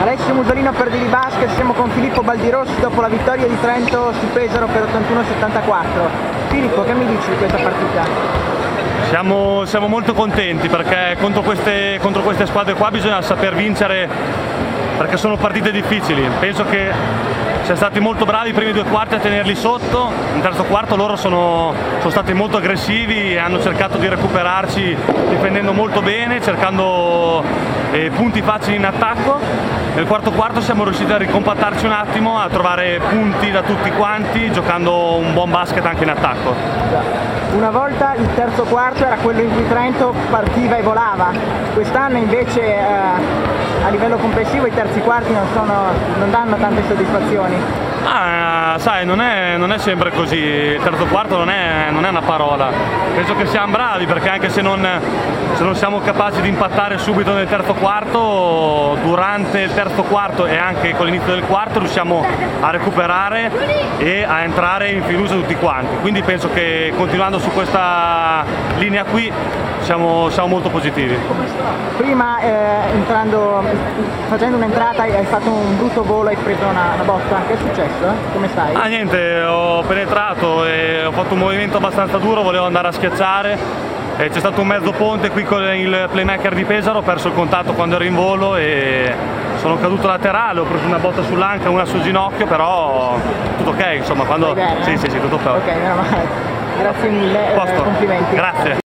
Alessio Musolino per Daily Basket, siamo con Filippo Baldirossi dopo la vittoria di Trento su Pesaro per 81-74. Filippo, che mi dici di questa partita? Siamo molto contenti perché contro queste squadre qua bisogna saper vincere, perché sono partite difficili. Penso che siamo stati molto bravi i primi due quarti a tenerli sotto, in terzo quarto loro sono stati molto aggressivi e hanno cercato di recuperarci difendendo molto bene, cercando punti facili in attacco. Nel quarto quarto siamo riusciti a ricompattarci un attimo, a trovare punti da tutti quanti, giocando un buon basket anche in attacco. Una volta il terzo quarto era quello in cui Trento partiva e volava, quest'anno invece a livello complessivo i terzi quarti non danno tante soddisfazioni. Sai, non è sempre così, il terzo quarto non è una parola. Penso che siamo bravi perché anche se non siamo capaci di impattare subito nel terzo quarto, durante il terzo quarto e anche con l'inizio del quarto riusciamo a recuperare e a entrare in fiducia tutti quanti. Quindi penso che continuando su questa linea qui siamo molto positivi. Prima facendo un'entrata hai fatto un brutto volo, hai preso una botta, che è successo? Come stai? Niente, ho penetrato e ho fatto un movimento abbastanza duro, volevo andare a schiacciare. C'è stato un mezzo ponte qui con il playmaker di Pesaro, ho perso il contatto quando ero in volo e sono caduto laterale, ho preso una botta sull'anca, una sul ginocchio, però tutto ok, insomma, quando... Bene, sì, tutto ok. Ok, meno male. Grazie mille, complimenti. Grazie.